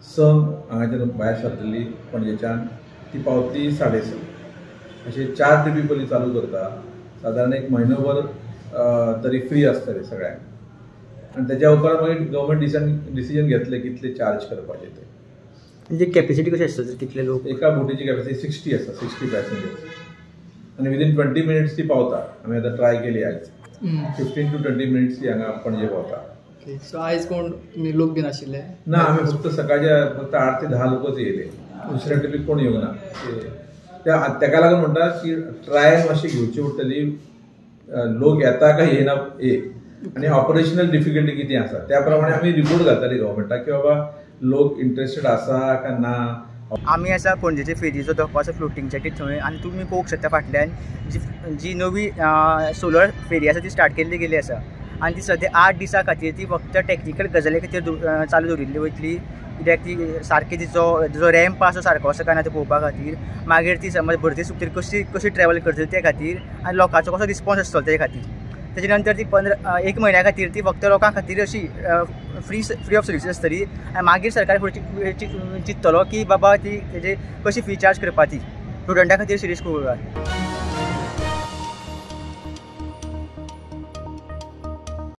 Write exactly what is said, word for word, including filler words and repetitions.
संक हांगाच्यान भायर सरतली पणजेच्यान ती पावतली साडे स अशे चार ट्रिपी पयलीं चालू करता. सादारण एक म्हयनोभर तरी फ्री आसतले सगळ्यांक आनी तेच्या उपरांत मागीर गव्हर्मेंट डिसिजन डिसिजन घेतले कितले चार्ज करपाचे ते. म्हणजे कॅपेसिटी कशी आसता सर कितले लोक? एका बोटीची कॅपेसिटी सिक्स्टी आसा सिक्स्टी पॅसेंजर्स आनी विदीन ट्वेंटी मिनिट्स ती पावता. आमी आतां ट्राय केली आयज फिफ्टीन टू ट्वेंटी मिनिट्स ती हांगा पणजे पावता. सो आयज कोण लोक बीन आशिल्ले ना? आमी फक्त सकाळचे फक्त आठ ते धा लोकच येयले. दुसऱ्या ट्रिपीक कोण येवंक ना. तेका लागून म्हणटा की ट्रायल मातशी घेवची पडटली. लोक येता काय येना एक आनी ऑपरेशनल डिफिकल्टी कितें आसा त्या प्रमाणे आमी रिपोर्ट घालतली गव्हर्मेंटाक की बाबा लोक इंटरेस्टेड आसा काय ना. आमी आसा पणजेचे फेरीचो धोको आसा फ्लोटींग जॅकेट थंय आनी तुमी पळोवंक शकता फाटल्यान जी जी नवी सोलर फेरी आसा ती स्टार्ट केल्ली गेली आसा आनी ती सद्या आठ दिसां खातीर ती फक्त टॅक्निकल गजाली खातीर चालू दवरिल्ली वयतली. कित्याक ती सारकी तिचो तिचो रॅम्प आसा सारको आसा काय ना ते पळोवपा खातीर. मागीर ती समज भरती सुटली कशी कशी ट्रॅवल करतली त्या खातीर आनी लोकांचो कसो रिस्पॉन्स आसतलो त्या खातीर. तेजे नंतर ती पंदरा एक म्हयन्या खातीर ती फक्त लोकां खातीर अशी फ्री फ्री ऑफ सर्विसीस आसतली आनी मागीर सरकार फुडें चिंततलो की बाबा ती तेजे कशी फी चार्ज करपा ती स्टुडंटां खातीर सिरीयस करूं.